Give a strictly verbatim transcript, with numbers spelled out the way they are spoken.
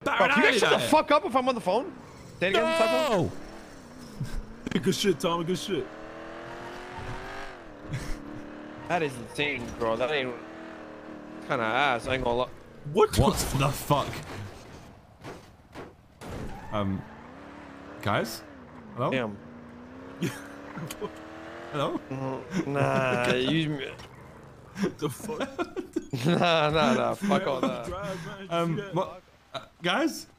Bro, Bro, can you guys shut the it. fuck up if I'm on the phone? Say it again. No! Good shit, Tommy. Good shit. That is insane, bro. That ain't kind of ass. I ain't gonna lie. What? What the fuck? Um, guys? Hello? Damn. Hello? Mm, nah, use me. The fuck? Nah, nah, nah. Fuck all that. Drive, man. Um, what? Uh, guys?